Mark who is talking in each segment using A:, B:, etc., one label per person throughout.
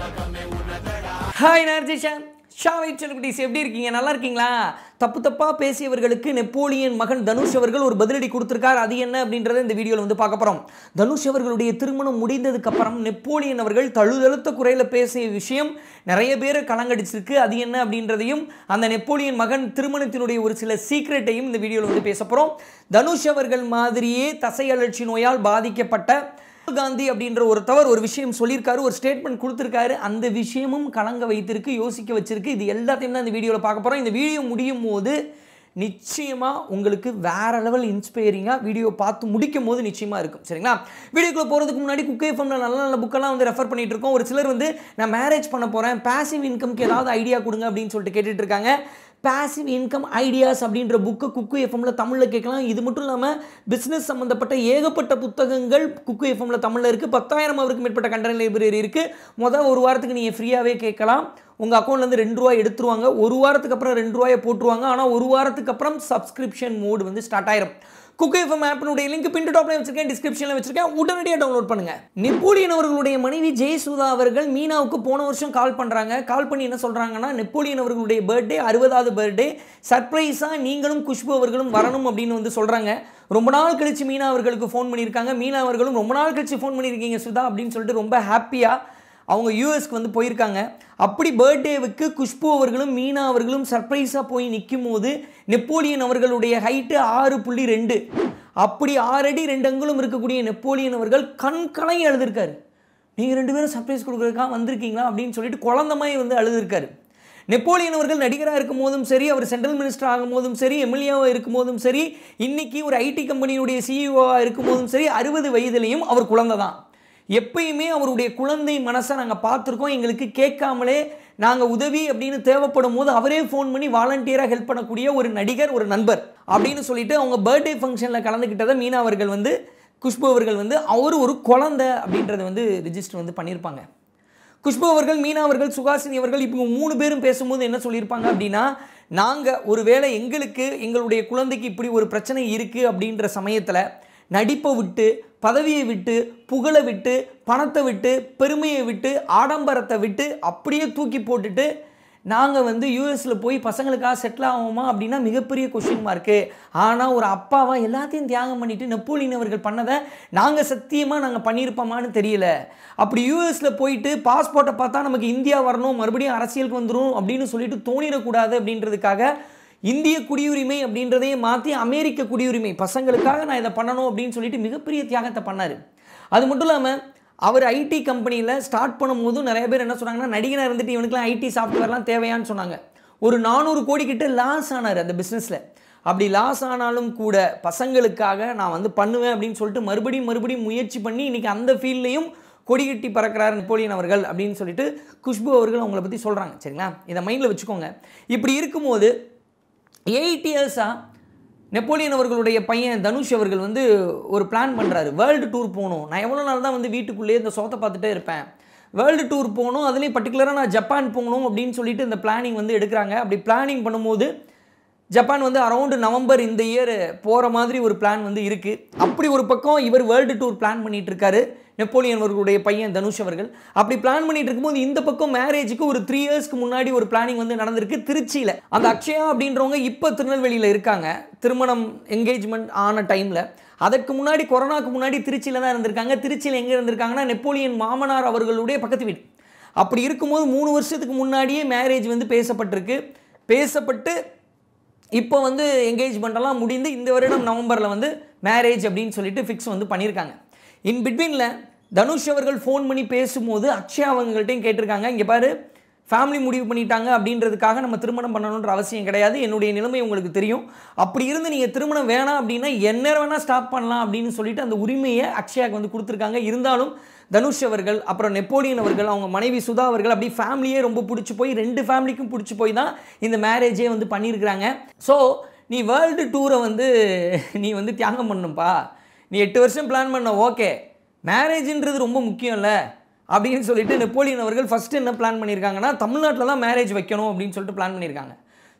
A: Hi RJ Sha Family, எப்படி இருக்கீங்க? நல்லா இருக்கீங்களா? தப்பா பேசியவர்களுக்கு நெப்போலியன் மகன் தனுஷ் அவர்கள் ஒரு பதிலடி கொடுத்திருக்கார். அது என்ன அப்படின்றத இந்த வீடியோல வந்து பார்க்க போறோம். தனுஷ் அவர்களுடைய திருமணம் முடிந்ததுக்கு அப்புறம் நெப்போலியன் அவர்கள் தழுதழுத்த குரல்ல பேசிய விஷயம் நிறைய பேரை கலங்கடிச்சிருக்கு. அது என்ன அப்படின்றதையும் அந்த நெப்போலியன் மகன் திருமணத்தினுடைய ஒரு சில சீக்ரெட்டையும் இந்த வீடியோல வந்து பேச போறோம். தனுஷ் அவர்கள் மாதிரியே தசை அழற்சி நோயால் பாதிக்கப்பட்ட காந்தி அப்படின்ற ஒருத்தவர் ஒரு விஷயம் சொல்லியிருக்காரு, ஒரு ஸ்டேட்மெண்ட் கொடுத்திருக்காரு. அந்த விஷயமும் கலங்க வைத்திருக்கு, யோசிக்க வச்சிருக்கு. இது எல்லாத்தையும் தான் இந்த வீடியோவில் பார்க்க போகிறோம். இந்த வீடியோ முடியும் போது நிச்சயமாக உங்களுக்கு வேற லெவல் இன்ஸ்பைரிங்காக வீடியோ பார்த்து முடிக்கும் போது நிச்சயமாக இருக்கும். சரிங்களா? வீடியோக்குள்ளே போகிறதுக்கு முன்னாடி குக் எஃப்எம்ல நல்ல நல்ல புக்கெல்லாம் வந்து ரெஃபர் பண்ணிட்டு இருக்கோம். ஒரு சிலர் வந்து நான் மேரேஜ் பண்ண போகிறேன், பேசிவ் இன்கம்க்கு ஏதாவது ஐடியா கொடுங்க அப்படின்னு சொல்லிட்டு கேட்டுட்டு இருக்காங்க. பேசிவ் இன்கம் ஐடியாஸ் அப்படின்ற புக்கு குக்கு எஃப்எம்ல தமிழில் கேட்கலாம். இது மட்டும் இல்லாமல் பிஸ்னஸ் சம்மந்தப்பட்ட ஏகப்பட்ட புத்தகங்கள் குக்கு எஃப்எம்ல தமிழில் இருக்குது. 10,000 அவருக்கு மேற்பட்ட கண்டென்ட் லைப்ரரி இருக்குது. ஒரு வாரத்துக்கு நீங்கள் ஃப்ரீயாகவே கேட்கலாம். உங்கள் அக்கௌண்ட்லேருந்து ₹2 எடுத்துருவாங்க. ஒரு வாரத்துக்கு அப்புறம் ₹2 போட்டுருவாங்க. ஆனால் ஒரு வாரத்துக்கு அப்புறம் சப்ஸ்கிரிப்ஷன் மோடு வந்து ஸ்டார்ட் ஆயிரும். குக் எஃப்எம் ஆப்பினுடைய லிங்க் பின் டாப்ல வச்சிருக்கேன், டிஸ்கிரிப்ஷனில் வச்சிருக்கேன். உடனடியாக டவுன்லோட் பண்ணுங்க. நெப்போலியன் அவர்களுடைய மனைவி ஜெயசுதா அவர்கள் மீனாவுக்கு போன வருஷம் கால் பண்ணுறாங்க. கால் பண்ணி என்ன சொல்கிறாங்கன்னா, நெப்போலியன் அவர்களுடைய பர்த்டே 60வது பர்த்டே சர்ப்ரைஸாக நீங்களும் குஷ்பு அவர்களும் வரணும் அப்படின்னு வந்து சொல்கிறாங்க. ரொம்ப நாள் கழிச்சு மீனா அவர்களுக்கு ஃபோன் பண்ணியிருக்காங்க. மீனா அவர்களும் ரொம்ப நாள் கழிச்சு ஃபோன் பண்ணியிருக்கீங்க சுதா அப்படின்னு சொல்லிட்டு ரொம்ப ஹாப்பியாக அவங்க யூஎஸ்க்கு வந்து போயிருக்காங்க. அப்படி பர்த்டேவுக்கு குஷ்பு அவர்களும் மீனா அவர்களும் சர்ப்ரைஸாக போய் நிற்கும் போது நெப்போலியன் அவர்களுடைய ஹைட்டு 6.2, அப்படி 6 அடி 2 அங்குலம் இருக்கக்கூடிய நெப்போலியன் அவர்கள் கண்கலை அழுதுருக்காரு. நீங்கள் 2 பேரும் சர்ப்ரைஸ் கொடுக்குறதுக்காக வந்திருக்கீங்களா அப்படின்னு சொல்லிட்டு குழந்த மாதிரி வந்து அழுதுருக்காரு. நெப்போலியன் அவர்கள் நடிகராக இருக்கும் போதும் சரி, அவர் சென்ட்ரல் மினிஸ்டர் ஆகும் போதும் சரி, எம்எல்ஏவாக இருக்கும் போதும் சரி, இன்னைக்கு ஒரு ஐடி கம்பெனியுடைய சிஇஓவாக இருக்கும் போதும் சரி, 60 வயதிலையும் அவர் குழந்தை தான். எப்பயுமே அவருடைய குழந்தை மனசை நாங்கள் பார்த்துருக்கோம். எங்களுக்கு கேட்காமலே நாங்கள் உதவி அப்படின்னு தேவைப்படும் போது அவரே ஃபோன் பண்ணி வாலண்டியராக ஹெல்ப் பண்ணக்கூடிய ஒரு நடிகர், ஒரு நண்பர் அப்படின்னு சொல்லிட்டு அவங்க பர்த்டே ஃபங்க்ஷனில் கலந்துக்கிட்டதை மீனா அவர்கள் வந்து குஷ்பு அவர்கள் வந்து அவர் ஒரு குழந்தை அப்படின்றத வந்து ரிஜிஸ்டர் வந்து பண்ணியிருப்பாங்க. குஷ்பு அவர்கள், மீனா அவர்கள், சுகாசினி அவர்கள் இப்போ 3 பேரும் பேசும்போது என்ன சொல்லியிருப்பாங்க அப்படின்னா, நாங்கள் ஒருவேளை எங்களுடைய குழந்தைக்கு இப்படி ஒரு பிரச்சனை இருக்குது அப்படின்ற சமயத்தில் நடிப்பை விட்டு, பதவியை விட்டு, புகழை விட்டு, பணத்தை விட்டு, பெருமையை விட்டு, ஆடம்பரத்தை விட்டு அப்படியே தூக்கி போட்டுட்டு நாங்கள் வந்து யூஎஸில் போய் பசங்களுக்காக செட்டில் ஆகுமா அப்படின்னா மிகப்பெரிய கொஸ்டின் மார்க்கு. ஆனால் ஒரு அப்பாவா எல்லாத்தையும் தியாகம் பண்ணிவிட்டு நெப்போலியன் அவர்கள் பண்ணதை நாங்கள் பண்ணியிருப்போமான்னு தெரியல. அப்படி யூஎஸில் போயிட்டு பாஸ்போர்ட்டை பார்த்தா நமக்கு இந்தியா வரணும், மறுபடியும் அரசியலுக்கு வந்துடும் அப்படின்னு சொல்லிட்டு தோணிடக்கூடாது அப்படின்றதுக்காக இந்திய குடியுரிமை அப்படின்றதையே மாற்றி அமெரிக்க குடியுரிமை பசங்களுக்காக நான் இதை பண்ணணும் அப்படின்னு சொல்லிட்டு மிகப்பெரிய தியாகத்தை பண்ணார். அது மட்டும் இல்லாமல் அவர் ஐடி கம்பெனியில் ஸ்டார்ட் பண்ணும்போது நிறைய பேர் என்ன சொன்னாங்கன்னா, நடிகனாக இருந்துட்டு இவனுக்குலாம் ஐடி சாஃப்ட்வேர்லாம் தேவையான்னு சொன்னாங்க. ஒரு 400 கோடி கிட்ட லாஸ் ஆனார் அந்த பிஸ்னஸில். அப்படி லாஸ் ஆனாலும் கூட பசங்களுக்காக நான் வந்து பண்ணுவேன் அப்படின்னு சொல்லிட்டு மறுபடியும் முயற்சி பண்ணி இன்றைக்கி அந்த ஃபீல்ட்லேயும் கொடி கட்டி பறக்கிறார் நெப்போலியன் அவர்கள் அப்படின்னு சொல்லிட்டு குஷ்பு அவர்கள் அவங்கள பற்றி சொல்கிறாங்க. சரிங்களா? இதை மைண்டில் வச்சுக்கோங்க. இப்படி இருக்கும்போது 8 இயர்ஸாக நெப்போலியன் அவர்களுடைய பையன் தனுஷ் அவர்கள் வந்து ஒரு பிளான் பண்ணுறாரு. வேர்ல்டு டூர் போகணும். நான் எவ்வளோ நாள் தான் வந்து வீட்டுக்குள்ளேயே இந்த சோத்தை பார்த்துட்டே இருப்பேன், வேர்ல்டு டூர் போகணும், அதுலேயும் பர்டிகுலராக நான் ஜப்பான் போகணும் அப்படின்னு சொல்லிட்டு இந்த பிளானிங் வந்து எடுக்கிறாங்க. அப்படி பிளானிங் பண்ணும்போது ஜப்பான் வந்து அரௌண்டு நவம்பர் இந்த இயர் போகிற மாதிரி ஒரு பிளான் வந்து இருக்குது. அப்படி ஒரு பக்கம் இவர் வேர்ல்டு டூர் பிளான் பண்ணிகிட்டு இருக்காரு நெப்போலியன் அவர்களுடைய பையன் தனுஷ் அவர்கள். அப்படி பிளான் பண்ணிட்டு இருக்கும்போது இந்த பக்கம் மேரேஜுக்கு ஒரு 3 இயர்ஸ்க்கு முன்னாடி ஒரு பிளானிங் வந்து நடந்திருக்கு திருச்சியில். அந்த அக்ஷயா அப்படின்றவங்க இப்போ திருநெல்வேலியில் இருக்காங்க. திருமணம் என்கேஜ்மெண்ட் ஆன டைமில், அதற்கு முன்னாடி கொரோனாக்கு முன்னாடி திருச்சியில் தான் இருந்திருக்காங்க. திருச்சியில் எங்கே இருந்திருக்காங்கன்னா நெப்போலியன் மாமனார் அவர்களுடைய பக்கத்து வீடு. அப்படி இருக்கும்போது 3 வருஷத்துக்கு முன்னாடியே மேரேஜ் வந்து பேசப்பட்டு இப்போ வந்து என்கேஜ்மெண்ட்டெல்லாம் முடிந்து இந்த வருடம் நவம்பரில் வந்து மேரேஜ் அப்படின்னு சொல்லிட்டு ஃபிக்ஸ் வந்து பண்ணியிருக்காங்க. இன் பிட்வீனில் தனுஷ் அவர்கள் ஃபோன் பண்ணி பேசும்போது அக்ஷயா அவங்கள்ட்டையும் கேட்டிருக்காங்க, இங்கே பாரு ஃபேமிலி முடிவு பண்ணிட்டாங்க அப்படின்றதுக்காக நம்ம திருமணம் பண்ணணுன்ற அவசியம் கிடையாது, என்னுடைய நிலைமை உங்களுக்கு தெரியும், அப்படி இருந்து நீங்கள் திருமணம் வேணாம் அப்படின்னா என்ன வேணால் ஸ்டாப் பண்ணலாம் அப்படின்னு சொல்லிட்டு அந்த உரிமையை அக்ஷயாவுக்கு வந்து கொடுத்துருக்காங்க. இருந்தாலும் தனுஷ் அவர்கள், அப்புறம் நெப்போலியன் அவர்கள், அவங்க மனைவி சுதா அவர்கள் அப்படி ஃபேமிலியே ரொம்ப பிடிச்சி போய் 2 ஃபேமிலிக்கும் பிடிச்சி போய் தான் இந்த மேரேஜே வந்து பண்ணியிருக்கிறாங்க. ஸோ நீ வேர்ல்டு டூரை வந்து நீ வந்து தியாகம் பண்ணணும்ப்பா, நீ 8 வருஷம் பிளான் பண்ண, ஓகே, மேரேஜ்ன்றது ரொம்ப முக்கியம் இல்லை அப்படின்னு சொல்லிட்டு நெப்போலியன் அவர்கள் ஃபஸ்ட்டு என்ன பிளான் பண்ணியிருக்காங்கன்னா, தமிழ்நாட்டில் தான் மேரேஜ் வைக்கணும் அப்படின்னு சொல்லிட்டு பிளான் பண்ணியிருக்காங்க.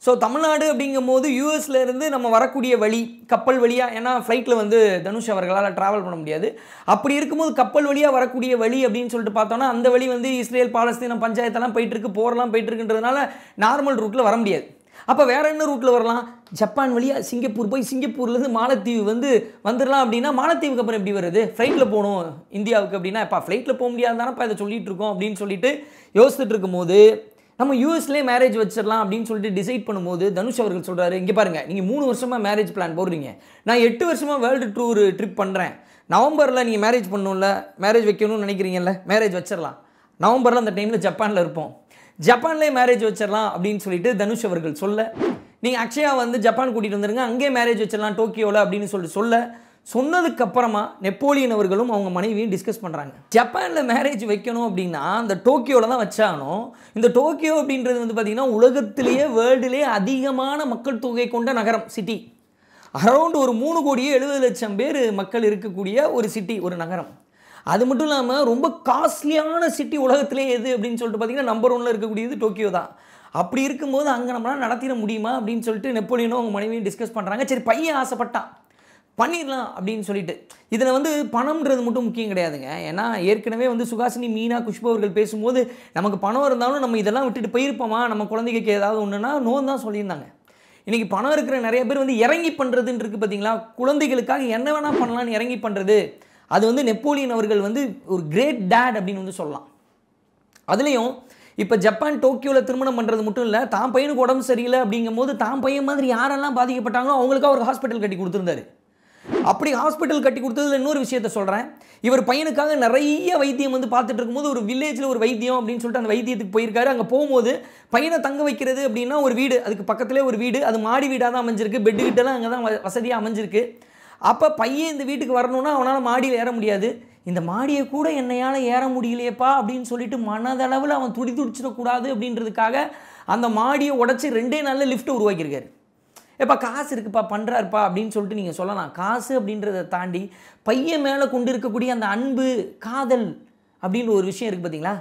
A: ஸோ தமிழ்நாடு அப்படிங்கும்போது யூஎஸ்ல இருந்து நம்ம வரக்கூடிய வழி கப்பல் வழியாக, ஏன்னா ஃப்ளைட்டில் வந்து தனுஷ் அவர்களால் ட்ராவல் பண்ண முடியாது. அப்படி இருக்கும்போது கப்பல் வழியாக வரக்கூடிய வழி அப்படின்னு சொல்லிட்டு பார்த்தோன்னா அந்த வழி வந்து இஸ்ரேல் பாலஸ்தீனம் பஞ்சாயத்தெல்லாம் போயிட்டுருக்கு, போரெல்லாம் போயிட்டுருக்குன்றதுனால நார்மல் ரூட்டில் வர முடியாது. அப்போ வேறு என்ன ரூட்டில் வரலாம்? ஜப்பான் வழியாக சிங்கப்பூர் போய் சிங்கப்பூர்லேருந்து மாலத்தீவு வந்து வந்துடலாம். அப்படின்னா மாலத்தீவுக்கு அப்புறம் எப்படி வருது? ஃப்ளைட்டில் போகணும் இந்தியாவுக்கு அப்படின்னா, இப்போ ஃப்ளைட்டில் போக முடியாது தானே இப்போ இதை சொல்லிட்டு இருக்கோம் அப்படின்னு சொல்லிட்டு யோசிச்சுட்டு இருக்கும்போது நம்ம யூஎஸ்லேயே மேரேஜ் வச்சிடலாம் அப்படின்னு சொல்லிட்டு டிசைட் பண்ணும்போது தனுஷ் அவர்கள் சொல்கிறாரு, இங்கே பாருங்கள், நீங்கள் 3 வருஷமாக மேரேஜ் பிளான் போடுறீங்க, நான் 8 வருஷமாக வேர்ல்டு டூர் ட்ரிப் பண்ணுறேன். நவம்பரில் நீங்கள் மேரேஜ் பண்ணணும்ல, மேரேஜ் வைக்கணும்னு நினைக்கிறீங்கல்ல, மேரேஜ் வச்சிடலாம். நவம்பரில் அந்த டைமில் ஜப்பானில் இருப்போம், ஜப்பான்லேயே மேரேஜ் வச்சிடலாம் அப்படின்னு சொல்லிட்டு தனுஷ் அவர்கள் சொல்ல, நீங்கள் அக்ஷயா வந்து ஜப்பான் கூட்டிகிட்டு வந்துருங்க, அங்கேயே மேரேஜ் வச்சிடலாம் டோக்கியோவில் அப்படின்னு சொல்லிட்டு சொன்னதுக்கு அப்புறமா நெப்போலியன் அவர்களும் அவங்க மனைவியும் டிஸ்கஸ் பண்ணுறாங்க. ஜப்பானில் மேரேஜ் வைக்கணும் அப்படின்னா அந்த டோக்கியோவில் தான் வச்சாகணும். இந்த டோக்கியோ அப்படின்றது வந்து பார்த்திங்கன்னா உலகத்திலேயே வேர்ல்டுலேயே அதிகமான மக்கள் தொகை கொண்ட நகரம், சிட்டி. அரௌண்ட் ஒரு 3,70,00,000 பேர் மக்கள் இருக்கக்கூடிய ஒரு சிட்டி, ஒரு நகரம். அது மட்டும் இல்லாமல் ரொம்ப காஸ்ட்லியான சிட்டி உலகத்திலே எது அப்படின்னு சொல்லிட்டு பார்த்திங்கன்னா நம்பர் 1ல் இருக்கக்கூடியது டோக்கியோ தான். அப்படி இருக்கும்போது அங்கே நம்மளால் நடத்திட முடியுமா அப்படின்னு சொல்லிட்டு நெப்போலியனும் அவங்க மனைவியும் டிஸ்கஸ் பண்ணுறாங்க. சரி, பையன் ஆசைப்பட்டான், பண்ணிடலாம் அப்படின்னு சொல்லிட்டு. இதில் வந்து பணம்ன்றது மட்டும் முக்கியம் கிடையாதுங்க. ஏன்னா ஏற்கனவே வந்து சுகாசினி, மீனா, குஷ்பு அவர்கள் பேசும்போது நமக்கு பணம் இருந்தாலும் நம்ம இதெல்லாம் விட்டுட்டு போயிருப்போமா, நம்ம குழந்தைக்கு ஏதாவது ஒன்றுனா நோன்னு தான் சொல்லியிருந்தாங்க. இன்றைக்கி பணம் இருக்கிற நிறைய பேர் வந்து இறங்கி பண்ணுறதுன்னு இருக்குது பார்த்தீங்களா, குழந்தைகளுக்காக என்ன வேணால் பண்ணலான்னு இறங்கி பண்ணுறது. அது வந்து நெப்போலியன் அவர்கள் வந்து ஒரு கிரேட் டேட் அப்படின்னு வந்து சொல்லலாம். அதுலேயும் இப்போ ஜப்பான் டோக்கியோவில் திருமணம் பண்ணுறது மட்டும் இல்லை, தான் பையனுக்கு உடம்பு சரியில்லை அப்படிங்கும் போது தான் பையன் மாதிரி யாரெல்லாம் பாதிக்கப்பட்டாங்களோ அவங்களுக்காக ஒரு ஹாஸ்பிட்டல் கட்டி கொடுத்துருந்தாரு. அப்படி ஹாஸ்பிட்டல் கட்டி கொடுத்ததுல இன்னொரு விஷயத்த சொல்கிறேன். இவர் பையனுக்காக நிறைய வைத்தியம் வந்து பார்த்துட்டு இருக்கும்போது ஒரு வில்லேஜில் ஒரு வைத்தியம் அப்படின்னு சொல்லிட்டு அந்த வைத்தியத்துக்கு போயிருக்காரு. அங்கே போகும்போது பையனை தங்க வைக்கிறது அப்படின்னா ஒரு வீடு, அதுக்கு பக்கத்துலேயே ஒரு வீடு, அது மாடி வீடாக தான் அமைஞ்சிருக்கு, பெட்டு கிட்டலாம் அங்கே தான் வசதியாக அமைஞ்சிருக்கு. அப்போ பையன் இந்த வீட்டுக்கு வரணும்னா அவனால் மாடியில் ஏற முடியாது. இந்த மாடியை கூட என்னையால் ஏற முடியலையப்பா அப்படின்னு சொல்லிட்டு மனதளவில் அவன் துடிச்சிடக்கூடாது அப்படின்றதுக்காக அந்த மாடியை உடச்சி 2 நாளில் லிஃப்ட்டை உருவாக்கியிருக்காரு. எப்பா காசு இருக்குப்பா, பண்ணுறாருப்பா அப்படின்னு சொல்லிட்டு நீங்கள் சொல்லலாம். காசு அப்படின்றத தாண்டி பையன் மேலே கொண்டு இருக்கக்கூடிய அந்த அன்பு, காதல் அப்படின்ற ஒரு விஷயம் இருக்குது பார்த்தீங்களா,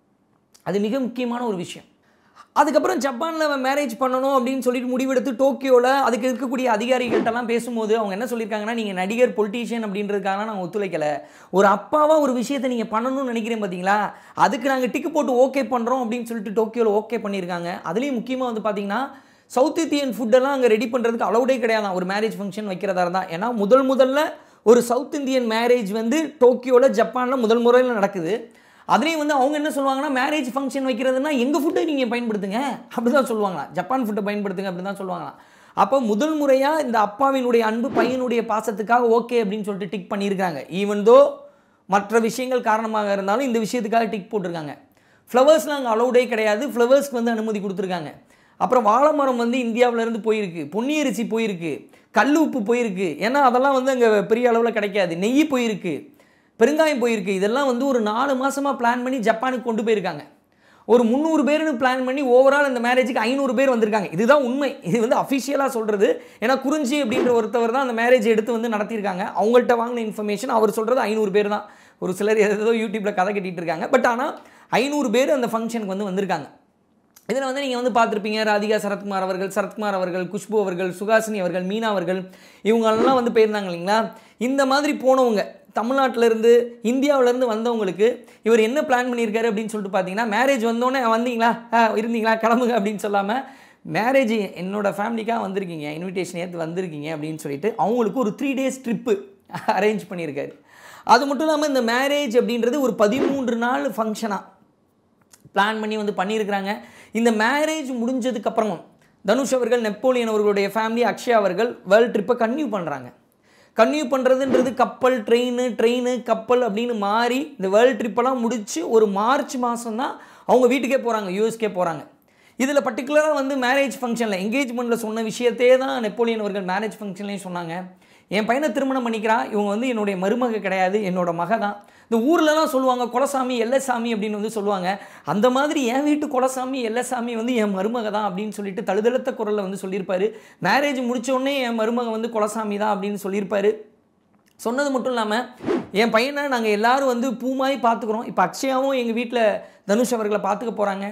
A: அது மிக முக்கியமான ஒரு விஷயம். அதுக்கப்புறம் ஜப்பானில் அவன் மேரேஜ் பண்ணணும் அப்படின்னு சொல்லிட்டு முடிவெடுத்து டோக்கியோவில் அதுக்கு இருக்கக்கூடிய அதிகாரிகள்கிட்டலாம் பேசும்போது அவங்க என்ன சொல்லியிருக்காங்கன்னா, நீங்கள் நடிகர், பொலிட்டீஷியன் அப்படின்றதுக்காக நாங்கள் ஒத்துழைக்கலை, ஒரு அப்பாவாக ஒரு விஷயத்தை நீங்கள் பண்ணணும்னு நினைக்கிறேன் பார்த்தீங்களா, அதுக்கு நாங்கள் டிக்கு போட்டு ஓகே பண்ணுறோம் அப்படின்னு சொல்லிட்டு டோக்கியோவில் ஓகே பண்ணியிருக்காங்க. அதுலேயும் முக்கியமாக வந்து பார்த்தீங்கன்னா சவுத் இந்தியன் ஃபுட்டெல்லாம் அங்கே ரெடி பண்ணுறதுக்கு அலௌடே கிடையாது ஒரு மேரேஜ் ஃபங்க்ஷன் வைக்கிறதா இருந்தால். ஏன்னா முதல்ல ஒரு சவுத் இந்தியன் மேரேஜ் வந்து டோக்கியோவில் ஜப்பானில் முதல் முறையில் நடக்குது. அதுலேயும் வந்து அவங்க என்ன சொல்லுவாங்கன்னா, மேரேஜ் ஃபங்க்ஷன் வைக்கிறதுனா எங்கள் ஃபுட்டை நீங்கள் பயன்படுத்துங்க அப்படி தான் சொல்லுவாங்களாம், ஜப்பான் ஃபுட்டை பயன்படுத்துங்க அப்படி தான் சொல்லுவாங்களாம். அப்போ முதல் முறையாக இந்த அப்பாவினுடைய அன்பு, பையனுடைய பாசத்துக்காக ஓகே அப்படின்னு சொல்லிட்டு டிக் பண்ணியிருக்காங்க. ஈவன் தோ மற்ற விஷயங்கள் காரணமாக இருந்தாலும் இந்த விஷயத்துக்காக டிக் போட்டிருக்காங்க. ஃப்ளவர்ஸ்லாம் அங்கே அலௌடே கிடையாது, ஃப்ளவர்ஸ்க்கு வந்து அனுமதி கொடுத்துருக்காங்க. அப்புறம் வாழை மரம் வந்து இந்தியாவிலேருந்து போயிருக்கு, பொன்னியரிசி போயிருக்கு, கல் உப்பு போயிருக்கு, ஏன்னா அதெல்லாம் வந்து அங்கே பெரிய அளவில் கிடைக்காது, நெய் போயிருக்கு, பெருங்காயம் போயிருக்கு. இதெல்லாம் வந்து ஒரு 4 மாதமாக பிளான் பண்ணி ஜப்பானுக்கு கொண்டு போயிருக்காங்க. ஒரு 300 பேருன்னு பிளான் பண்ணி ஓவரால் இந்த மேரேஜுக்கு 500 பேர் வந்திருக்காங்க. இதுதான் உண்மை, இது வந்து அஃபிஷியலாக சொல்கிறது. ஏன்னா குறிஞ்சி அப்படின்ற ஒருத்தவர் தான் அந்த மேரேஜ் எடுத்து வந்து நடத்தியிருக்காங்க. அவங்கள்ட்ட வாங்கின இன்ஃபர்மேஷன் அவர் சொல்கிறது 500 பேர் தான். ஒரு சிலர் ஏதோ யூடியூப்பில் கதை கட்டிகிட்டு இருக்காங்க. பட் ஆனால் 500 பேர் அந்த ஃபங்க்ஷனுக்கு வந்து வந்திருக்காங்க. இதில் வந்து நீங்கள் வந்து பார்த்துருப்பீங்க, ராதிகா சரத்குமார் அவர்கள், குஷ்பு அவர்கள், சுகாசினி அவர்கள், மீனா அவர்கள், இவங்களெல்லாம் வந்து போயிருந்தாங்க இல்லைங்களா. இந்த மாதிரி போனவங்க தமிழ்நாட்டிலேருந்து, இந்தியாவிலேருந்து வந்தவங்களுக்கு இவர் என்ன பிளான் பண்ணியிருக்காரு அப்படின்னு சொல்லிட்டு பார்த்தீங்கன்னா, மேரேஜ் வந்தோடனே வந்தீங்களா, இருந்தீங்களா, கிளம்புங்க அப்படின்னு சொல்லாமல், மேரேஜ் என்னோட ஃபேமிலிக்காக வந்திருக்கீங்க, இன்விடேஷன் ஏற்று வந்திருக்கீங்க அப்படின்னு சொல்லிட்டு அவங்களுக்கு ஒரு 3 days ட்ரிப்பு அரேஞ்ச் பண்ணியிருக்காரு. அது மட்டும் இல்லாமல் இந்த மேரேஜ் அப்படின்றது ஒரு 13 நாள் ஃபங்க்ஷனாக பிளான் பண்ணி வந்து பண்ணியிருக்கிறாங்க. இந்த மேரேஜ் முடிஞ்சதுக்கப்புறமும் தனுஷ் அவர்கள், நெப்போலியன் அவர்களுடைய ஃபேமிலி, அக்ஷயா அவர்கள் வேர்ல்டு ட்ரிப்பை கன்டினியூ பண்ணுறாங்க. கன்டினியூ பண்ணுறதுன்றது கப்பல், ட்ரெயின், கப்பல் அப்படின்னு மாறி இந்த வேர்ல்டு ட்ரிப்பெல்லாம் முடித்து ஒரு மார்ச் மாதம் தான் அவங்க வீட்டுக்கே போகிறாங்க, யூஎஸ்கே போகிறாங்க. இதில் பர்டிகுலராக வந்து மேரேஜ் ஃபங்க்ஷனில், என்கேஜ்மெண்ட்டில் சொன்ன விஷயத்தே தான் நெப்போலியன் அவர்கள் மேரேஜ் ஃபங்க்ஷன்லேயும் சொன்னாங்க. என் பையனை திருமணம் பண்ணிக்கிறா, இவங்க வந்து என்னுடைய மருமக கிடையாது, என்னோட மக தான். இந்த ஊர்லலாம் சொல்லுவாங்க குலசாமி, எல்லசாமி அப்படின்னு வந்து சொல்லுவாங்க. அந்த மாதிரி என் வீட்டு குலசாமி, எல்லசாமி வந்து என் மருமக தான் அப்படின்னு சொல்லிட்டு தழுதழுத்த குரலில் வந்து சொல்லியிருப்பார். மேரேஜ் முடித்தோடனே என் மருமக வந்து குலசாமி தான் அப்படின்னு சொல்லியிருப்பார். சொன்னது மட்டும் இல்லாமல் என் பையனை நாங்கள் எல்லோரும் வந்து பூமாய் பார்த்துக்குறோம். இப்போ அக்ஷயாவும் எங்கள் வீட்டில் தனுஷ் அவர்களை பார்த்துக்க போகிறாங்க.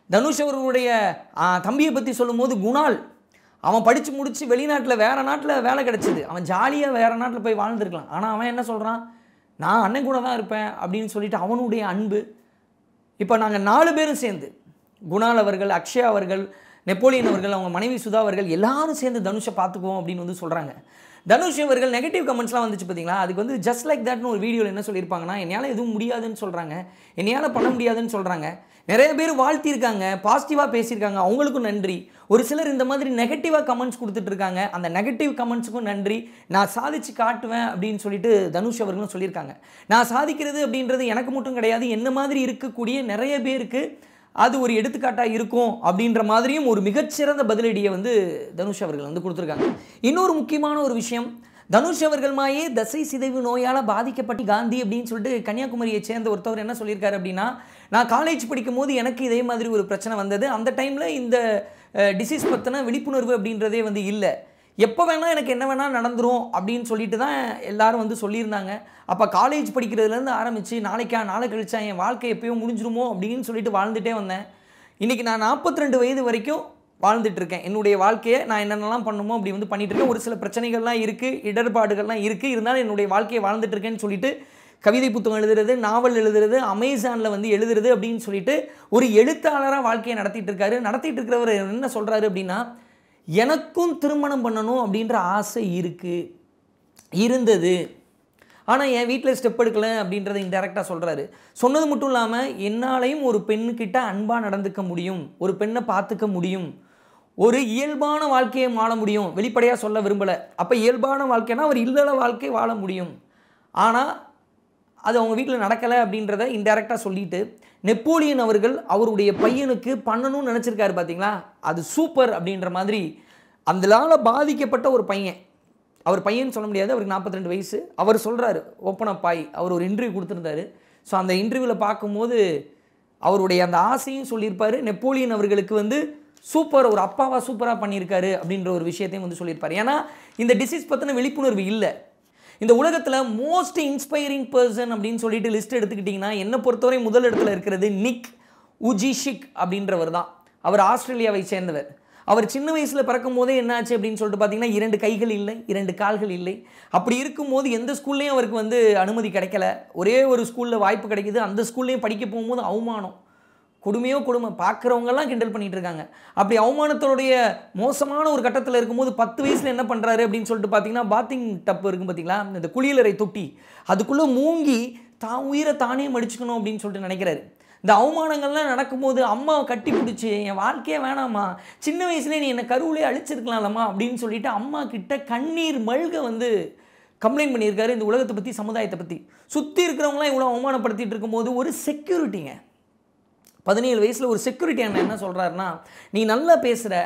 A: தனுஷ் அவர்களுடைய தம்பியை பற்றி சொல்லும்போது குணால், அவன் படித்து முடித்து வெளிநாட்டில் வேறு நாட்டில் வேலை கிடச்சிது, அவன் ஜாலியாக வேறு நாட்டில் போய் வாழ்ந்துருக்கலாம். ஆனால் அவன் என்ன சொல்கிறான், நான் அண்ணன் கூட தான் இருப்பேன் அப்படின்னு சொல்லிட்டு அவனுடைய அன்பு. இப்போ நாங்கள் 4 பேரும் சேர்ந்து, குணால் அவர்கள், அக்ஷயா அவர்கள், நெப்போலியன் அவர்கள், அவங்க மனைவி சுதா அவர்கள் எல்லாரும் சேர்ந்து தனுஷை பார்த்துக்குவோம் அப்படின்னு வந்து சொல்கிறாங்க. தனுஷ் அவர்கள் நெகட்டிவ் கமெண்ட்ஸ்லாம் வந்துச்சு பார்த்தீங்களா, அதுக்கு வந்து ஜஸ்ட் லைக் தட்னு ஒரு வீடியோவில் என்ன சொல்லியிருப்பாங்கன்னா, என்னால் எதுவும் முடியாதுன்னு சொல்கிறாங்க, என்னால் பண்ண முடியாதுன்னு சொல்கிறாங்க. நிறைய பேர் வாழ்த்தியிருக்காங்க, பாசிட்டிவாக பேசியிருக்காங்க, அவங்களுக்கும் நன்றி. ஒரு சிலர் இந்த மாதிரி நெகட்டிவாக கமெண்ட்ஸ் கொடுத்துட்ருக்காங்க, அந்த நெகட்டிவ் கமெண்ட்ஸுக்கும் நன்றி. நான் சாதிச்சு காட்டுவேன் அப்படின்னு சொல்லிட்டு தனுஷ் அவர்களும் சொல்லியிருக்காங்க. நான் சாதிக்கிறது அப்படின்றது எனக்கு மட்டும் கிடையாது, என்ன மாதிரி இருக்கக்கூடிய நிறைய பேருக்கு அது ஒரு எடுத்துக்காட்டாக இருக்கும் அப்படின்ற மாதிரியும் ஒரு மிகச்சிறந்த பதிலடியை வந்து தனுஷ் அவர்கள் வந்து கொடுத்துருக்காங்க. இன்னொரு முக்கியமான ஒரு விஷயம், தனுஷ் அவர்கள் மாயே தசை சிதைவு நோயால் பாதிக்கப்பட்டு காந்தி அப்படின்னு சொல்லிட்டு கன்னியாகுமரியை சேர்ந்த ஒருத்தவர் என்ன சொல்லியிருக்காரு அப்படின்னா, நான் காலேஜ் படிக்கும் போது எனக்கு இதே மாதிரி ஒரு பிரச்சனை வந்தது, அந்த டைமில் இந்த டிசீஸ் பற்றின விழிப்புணர்வு அப்படின்றதே வந்து இல்லை, எப்போ வேணால் எனக்கு என்ன வேணால் நடந்துரும் அப்படின்னு சொல்லிட்டு தான் எல்லாரும் வந்து சொல்லியிருந்தாங்க. அப்போ காலேஜ் படிக்கிறதுலேருந்து ஆரம்பித்து நாளை கழிச்சா என் வாழ்க்கை எப்போயோ முடிஞ்சிருமோ அப்படின்னு சொல்லிட்டு வாழ்ந்துகிட்டே வந்தேன். இன்றைக்கி நான் 42 வயது வரைக்கும் வாழ்ந்துட்டுருக்கேன். என்னுடைய வாழ்க்கையை நான் என்னென்னலாம் பண்ணுமோ அப்படி வந்து பண்ணிகிட்ருக்கேன். ஒரு சில பிரச்சனைகள்லாம் இருக்குது, இடர்பாடுகள்லாம் இருக்குது, இருந்தாலும் என்னுடைய வாழ்க்கையை வாழ்ந்துட்டுருக்கேன்னு சொல்லிட்டு கவிதை புத்தகம் எழுதுறது, நாவல் எழுதுறது, அமேசானில் வந்து எழுதுறது அப்படின்னு சொல்லிட்டு ஒரு எழுத்தாளராக வாழ்க்கையை நடத்திட்டு இருக்கிறவர் என்ன சொல்கிறாரு அப்படின்னா, எனக்கும் திருமணம் பண்ணணும் அப்படின்ற ஆசை இருந்தது, ஆனால் என் வீட்டில் ஸ்டெப் எடுக்கலை அப்படின்றத இன்டெரக்டாக சொல்கிறாரு. சொன்னது மட்டும் இல்லாமல் என்னாலையும் ஒரு பெண்ணுக்கிட்ட அன்பாக நடந்துக்க முடியும், ஒரு பெண்ணை பார்த்துக்க முடியும், ஒரு இயல்பான வாழ்க்கையை வாழ முடியும், வெளிப்படையாக சொல்ல விரும்பலை. அப்போ இயல்பான வாழ்க்கைனா ஒரு இல்லற வாழ்க்கை வாழ முடியும், ஆனால் அது அவங்க வீட்டில் நடக்கலை அப்படின்றத இன்டெரக்டாக சொல்லிட்டு, நெப்போலியன் அவர்கள் அவருடைய பையனுக்கு பண்ணணும்னு நினச்சிருக்காரு பார்த்தீங்களா, அது சூப்பர் அப்படின்ற மாதிரி. அதனால் பாதிக்கப்பட்ட ஒரு பையன், அவர் பையன் சொல்ல முடியாது, அவருக்கு 42 வயசு, அவர் சொல்கிறாரு ஓப்பன் அப் ஆகி, அவர் ஒரு இன்டர்வியூ கொடுத்துருந்தாரு. ஸோ அந்த இன்டர்வியூவில் பார்க்கும்போது அவருடைய அந்த ஆசையும் சொல்லியிருப்பார். நெப்போலியன் அவர்களுக்கு வந்து சூப்பர், ஒரு அப்பாவாக சூப்பராக பண்ணியிருக்காரு அப்படின்ற ஒரு விஷயத்தையும் வந்து சொல்லியிருப்பார். ஏன்னா இந்த டிசீஸ் பற்றின விழிப்புணர்வு இல்லை. இந்த உலகத்தில் மோஸ்ட் இன்ஸ்பைரிங் பர்சன் அப்படின்னு சொல்லிட்டு லிஸ்ட் எடுத்துக்கிட்டிங்கன்னா என்னை பொறுத்தவரை முதல் இடத்துல இருக்கிறது நிக் உஜிஷிக் அப்படின்றவர் தான். அவர் ஆஸ்திரேலியாவை சேர்ந்தவர். அவர் சின்ன வயசில் பிறக்கும் போதே என்ன ஆச்சு அப்படின்னு சொல்லிட்டு பார்த்தீங்கன்னா 2 கைகள் இல்லை, 2 கால்கள் இல்லை. அப்படி இருக்கும்போது எந்த ஸ்கூல்லையும் அவருக்கு வந்து அனுமதி கிடைக்கல. ஒரே ஒரு ஸ்கூலில் வாய்ப்பு கிடைக்கிது, அந்த ஸ்கூல்லையும் படிக்க போகும்போது அவமானம், கொடுமையோ கொடுமை, பார்க்குறவங்கெல்லாம் கிண்டல் பண்ணிகிட்டு இருக்காங்க. அப்படி அவமானத்தோடைய மோசமான ஒரு கட்டத்தில் இருக்கும்போது 10 வயசில் என்ன பண்ணுறாரு அப்படின்னு சொல்லிட்டு பார்த்தீங்கன்னா, பாத்திங் டப்பு இருக்கும் பார்த்தீங்களா, இந்த குளியலறை தொட்டி, அதுக்குள்ளே மூங்கி தான் உயிரை தானே மடிச்சுக்கணும் அப்படின்னு சொல்லிட்டு நினைக்கிறாரு. இந்த அவமானங்கள்லாம் நடக்கும்போது அம்மாவை கட்டி பிடிச்சி, என் வாழ்க்கையே வேணாம்மா, சின்ன வயசுலேயே நீ என்னை கருவிலே அழிச்சிருக்கலாம்லம்மா அப்படின்னு சொல்லிட்டு அம்மா கிட்ட கண்ணீர் மல்க வந்து கம்ப்ளைண்ட் பண்ணியிருக்காரு இந்த உலகத்தை பற்றி, சமுதாயத்தை பற்றி. சுற்றி இருக்கிறவங்களாம் இவ்வளோ அவமானப்படுத்திட்டு இருக்கும்போது ஒரு செக்யூரிட்டிங்க, 17 வயசில் ஒரு செக்யூரிட்டி அண்ணன் என்ன சொல்கிறாருன்னா, நீ நல்லா பேசுகிற,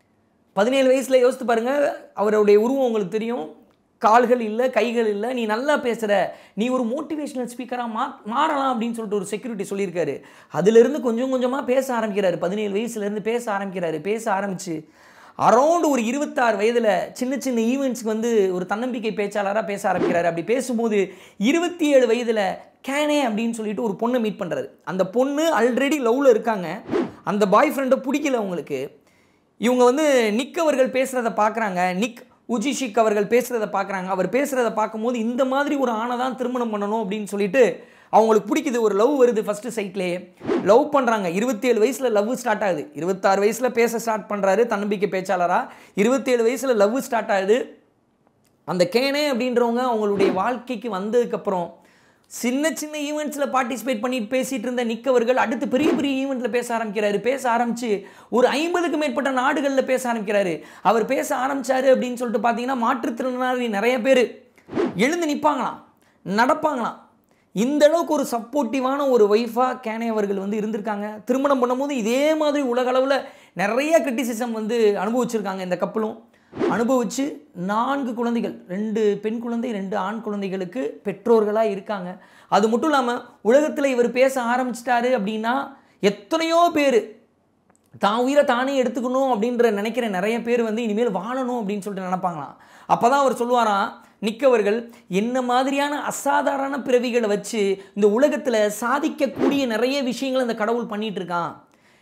A: 17 வயசில் யோசித்து பாருங்கள், அவருடைய உருவம் உங்களுக்கு தெரியும், கால்கள் இல்லை, கைகள் இல்லை, நீ நல்லா பேசுகிற, நீ ஒரு மோட்டிவேஷனல் ஸ்பீக்கராக மாறலாம் அப்படின்னு சொல்லிட்டு ஒரு செக்யூரிட்டி சொல்லியிருக்காரு. அதிலிருந்து கொஞ்சம் கொஞ்சமாக பேச ஆரம்பிக்கிறாரு. 17 வயசுலேருந்து பேச ஆரம்பித்து அரௌண்ட் ஒரு 26 வயதில் சின்ன சின்ன ஈவெண்ட்ஸ்க்கு வந்து ஒரு தன்னம்பிக்கை பேச்சாளராக பேச ஆரம்பிக்கிறாரு. அப்படி பேசும்போது 27 வயதில் கேனே அப்படின்னு சொல்லிட்டு ஒரு பொண்ணை மீட் பண்ணுறாரு. அந்த பொண்ணு ஆல்ரெடி லவ்வில் இருக்காங்க, அந்த பாய் ஃப்ரெண்டை பிடிக்கல அவங்களுக்கு. இவங்க வந்து நிக் அவர்கள் பேசுகிறத பார்க்குறாங்க, நிக் உஜிஷிக் அவர்கள் பேசுகிறத பார்க்குறாங்க. அவர் பேசுகிறத பார்க்கும்போது இந்த மாதிரி ஒரு ஆணை தான் திருமணம் பண்ணணும் அப்படின்னு சொல்லிட்டு அவங்களுக்கு பிடிக்குது. ஒரு லவ் வருது, ஃபஸ்ட்டு சைட்லேயே லவ் பண்ணுறாங்க. 27 வயசில் லவ் ஸ்டார்ட் ஆகுது. 26 வயசில் பேச ஸ்டார்ட் பண்ணுறாரு தன்னம்பிக்கை பேச்சாளராக. 27 வயசில் லவ் ஸ்டார்ட் ஆகுது. அந்த கேனே அப்படின்றவங்க அவங்களுடைய வாழ்க்கைக்கு வந்ததுக்கப்புறம் சின்ன சின்ன ஈவெண்ட்ஸில் பார்ட்டிசிபேட் பண்ணிட்டு பேசிகிட்டு இருந்த நிக் அவர்கள் அடுத்து பெரிய பெரிய ஈவெண்ட்டில் பேச ஆரம்பித்து ஒரு 50க்கும் மேற்பட்ட நாடுகளில் பேச ஆரம்பிக்கிறாரு. அவர் பேச ஆரம்பித்தார் அப்படின்னு சொல்லிட்டு பார்த்தீங்கன்னா மாற்றுத்திறனாளி நிறைய பேர் எழுந்து நிற்பாங்களாம், நடப்பாங்களாம். இந்த அளவுக்கு ஒரு சப்போர்ட்டிவான ஒரு ஒய்ஃபாக கேனே அவர்கள் வந்து இருந்திருக்காங்க. திருமணம் பண்ணும்போது இதே மாதிரி உலக அளவில் நிறைய கிரிட்டிசிசம் வந்து அனுபவிச்சிருக்காங்க. இந்த கப்பலும் அனுபவித்து 4 குழந்தைகள், 2 பெண் குழந்தை, 2 ஆண் குழந்தைகளுக்கு பெற்றோர்களாக இருக்காங்க. அது மட்டும் இல்லாமல் உலகத்தில் இவர் பேச ஆரம்பிச்சிட்டாரு அப்படின்னா எத்தனையோ பேர் தான் உயிரை தானே எடுத்துக்கணும் அப்படின்ற நினைக்கிற நிறைய பேர் வந்து இனிமேல் வாழணும் அப்படின்னு சொல்லிட்டு நினைப்பாங்களாம். அப்போ தான் அவர் சொல்லுவாராம் நிக்கவர்கள், என்ன மாதிரியான அசாதாரண பிறவிகளை வச்சு இந்த உலகத்தில் சாதிக்கக்கூடிய நிறைய விஷயங்களை இந்த கடவுள் பண்ணிகிட்டு இருக்கான்.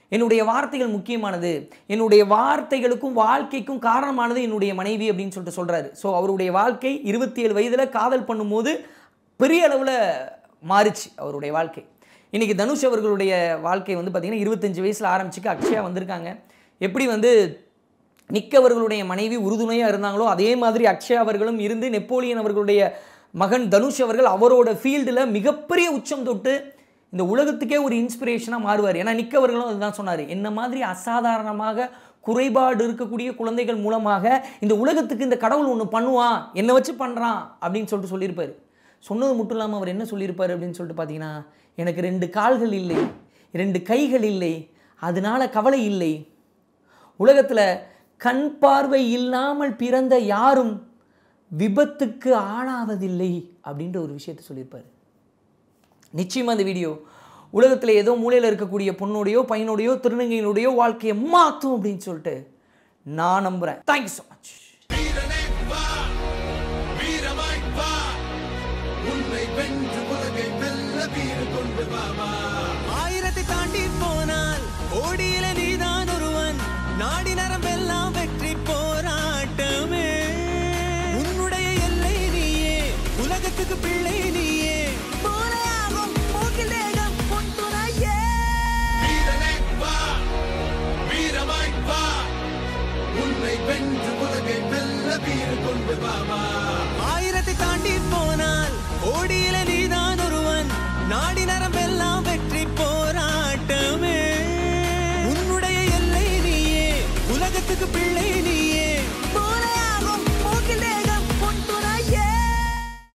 A: என்னுடைய வார்த்தைகள் முக்கியமானது, என்னுடைய வார்த்தைகளுக்கும் வாழ்க்கைக்கும் காரணமானது என்னுடைய மனைவி அப்படின்னு சொல்லிட்டு சொல்கிறாரு. ஸோ அவருடைய வாழ்க்கை 27 வயதில் காதல் பண்ணும்போது பெரிய அளவில் மாறிச்சு அவருடைய வாழ்க்கை. இன்றைக்கி தனுஷ் அவர்களுடைய வாழ்க்கை வந்து பார்த்திங்கன்னா 25 வயசில் ஆரம்பிச்சுக்கு அக்ஷயா வந்திருக்காங்க. எப்படி வந்து நிக் அவர்களுடைய மனைவி உறுதுணையாக இருந்தாங்களோ அதே மாதிரி அக்ஷயா அவர்களும் இருந்து நெப்போலியன் அவர்களுடைய மகன் தனுஷ் அவர்கள் அவரோட ஃபீல்டில் மிகப்பெரிய உச்சம் தொட்டு இந்த உலகத்துக்கே ஒரு இன்ஸ்பிரேஷனாக மாறுவார். ஏன்னா நிக் அவர்களும் அதுதான் சொன்னார், என்ன மாதிரி அசாதாரணமாக குறைபாடு இருக்கக்கூடிய குழந்தைகள் மூலமாக இந்த உலகத்துக்கு இந்த கடவுள் ஒன்று பண்ணுவான், என்னை வச்சு பண்ணுறான் அப்படின்னு சொல்லிட்டு சொல்லியிருப்பார். சொன்னது மட்டும் இல்லாமல் அவர் என்ன சொல்லியிருப்பார் அப்படின்னு சொல்லிட்டு பார்த்தீங்கன்னா, எனக்கு 2 கால்கள் இல்லை, 2 கைகள் இல்லை, அதனால கவலை இல்லை, உலகத்தில் கண் பார்வை இல்லாமல் பிறந்த யாரும் விபத்துக்கு ஆளாவதில்லை அப்படின்ற ஒரு விஷயத்தை சொல்லியிருப்பார். நிச்சயமாக அந்த வீடியோ உலகத்தில் ஏதோ மூலையில் இருக்கக்கூடிய பொண்ணுடையோ பையனுடையோ திருநங்கையினுடையோ வாழ்க்கையை மாற்றும் அப்படின்னு சொல்லிட்டு நான் நம்புகிறேன். Thank you so much.
B: ஆயிரத்தை தாண்டி போனால் ஓடியில நீதான் ஒருவன், நாடி நரம்பெல்லாம் வெற்றி போராட்டமே, உன்னுடைய எல்லை நீயே, உலகத்துக்கு பிள்ளை நீயே, போலையாகும் மூக்கில் தேகம் உன் துணையே. வீரமாய் வா, உன்னை வென்று உலகை வெல்ல வீறு கொண்டு வாமா. ஆயிரத்தை தாண்டி போனால் ஓடிய